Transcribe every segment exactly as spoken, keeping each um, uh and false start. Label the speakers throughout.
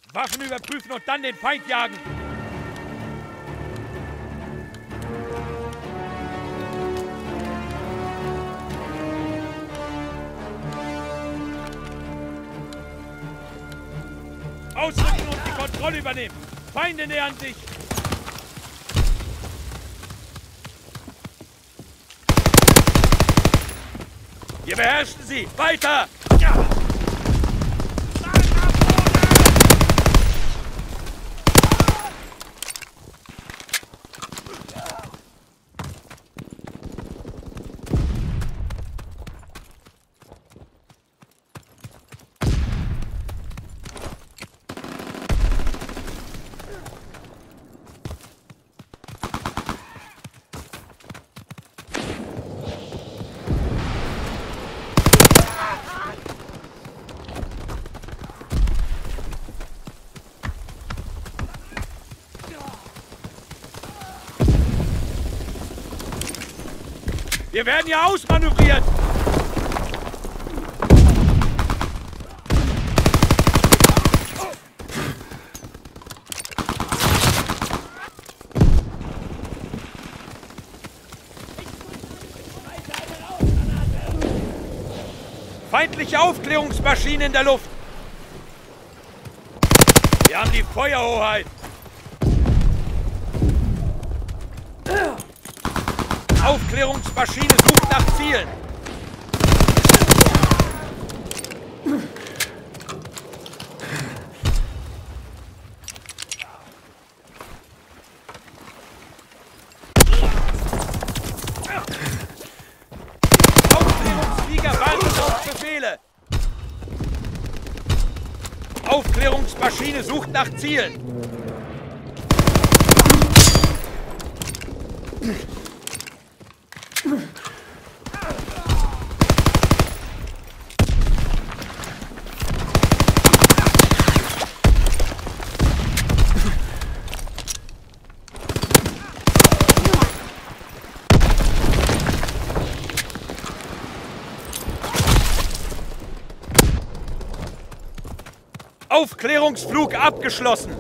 Speaker 1: Waffen überprüfen und dann den Feind jagen. Ausrücken und die Kontrolle übernehmen. Feinde nähern sich. Wir beherrschen sie. Weiter! Ja. Wir werden hier ausmanövriert! Feindliche Aufklärungsmaschine in der Luft! Wir haben die Feuerhoheit! Aufklärungsmaschine sucht nach Zielen. Aufklärungsflieger warten auf Befehle. Aufklärungsmaschine sucht nach Zielen. Aufklärungsflug abgeschlossen.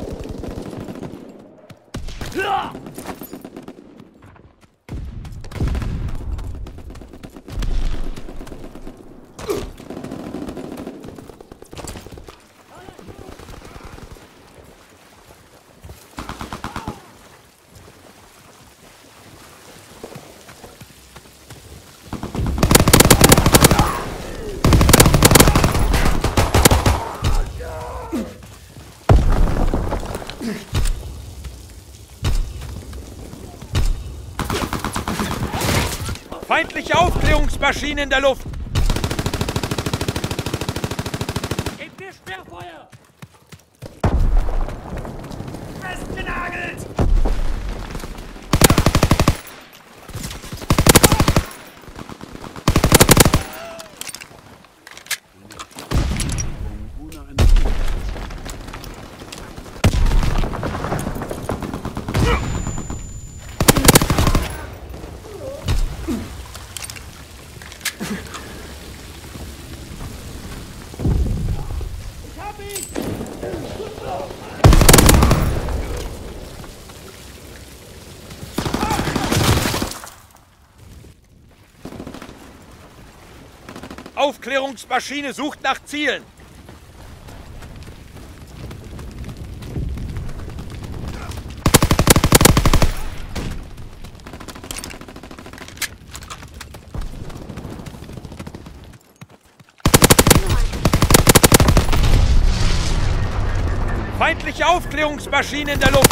Speaker 1: Feindliche Aufklärungsmaschine in der Luft!
Speaker 2: Gebt mir Sperrfeuer! Festgenagelt!
Speaker 1: Aufklärungsmaschine sucht nach Zielen. Feindliche Aufklärungsmaschine in der Luft.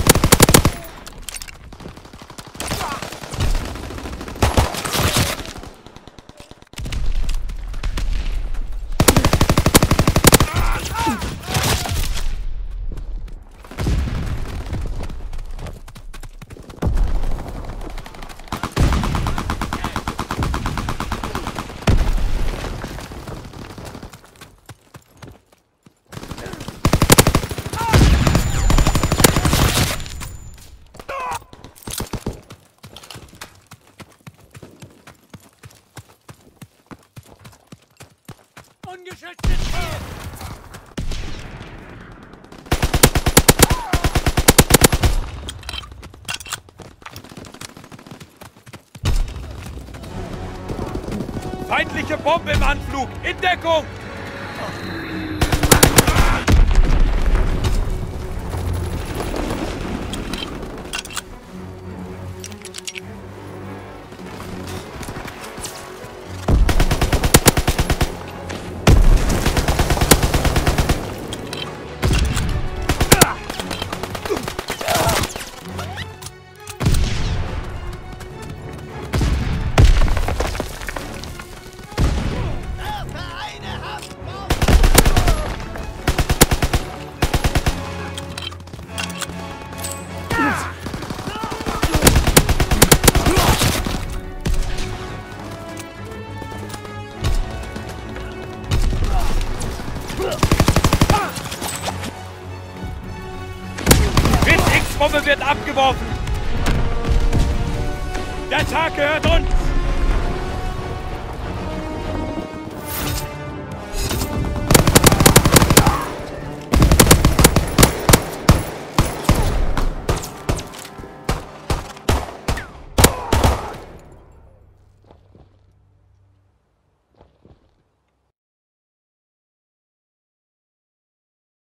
Speaker 1: Feindliche Bombe im Anflug! In Deckung! Bombe wird abgeworfen! Der Tag gehört uns!